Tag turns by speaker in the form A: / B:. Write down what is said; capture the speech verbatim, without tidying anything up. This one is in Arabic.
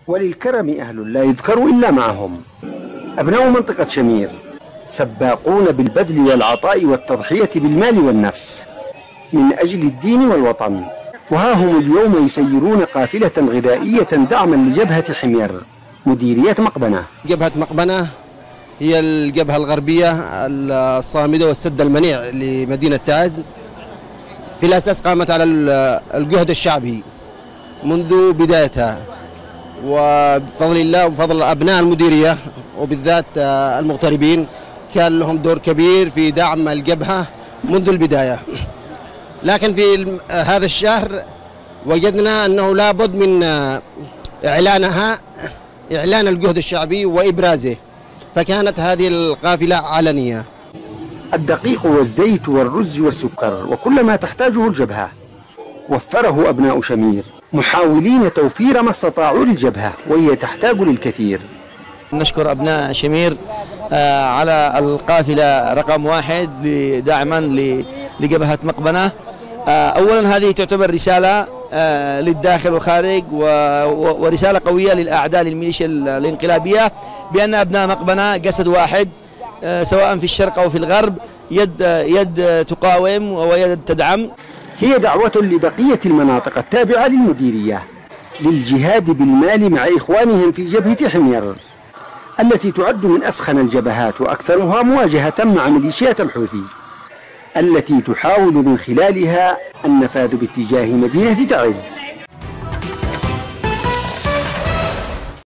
A: وللكرم أهل لا يذكر إلا معهم. أبناء منطقة شمير سباقون بالبذل والعطاء والتضحية بالمال والنفس من أجل الدين والوطن، وها هم اليوم يسيرون قافلة غذائية دعما لجبهة حمير مديرية مقبنة.
B: جبهة مقبنة هي الجبهة الغربية الصامدة والسد المنيع لمدينة تعز. في الأساس قامت على الجهد الشعبي منذ بدايتها، وبفضل الله وبفضل أبناء المديرية وبالذات المغتربين كان لهم دور كبير في دعم الجبهة منذ البداية. لكن في هذا الشهر وجدنا أنه لابد من إعلانها، إعلان الجهد الشعبي وإبرازه، فكانت هذه القافلة علنية.
A: الدقيق والزيت والرز والسكر وكل ما تحتاجه الجبهة وفره أبناء شمير، محاولين توفير ما استطاعوا للجبهة وهي تحتاج للكثير.
C: نشكر أبناء شمير على القافلة رقم واحد دعما لجبهة مقبنة. أولا هذه تعتبر رسالة للداخل والخارج ورسالة قوية للأعداء للميليشيا الانقلابية بأن أبناء مقبنة جسد واحد، سواء في الشرق أو في الغرب، يد يد تقاوم ويد تدعم.
A: هي دعوة لبقية المناطق التابعة للمديرية للجهاد بالمال مع إخوانهم في جبهة حمير التي تعد من أسخن الجبهات وأكثرها مواجهة مع ميليشيات الحوثي التي تحاول من خلالها النفاذ باتجاه مدينة تعز.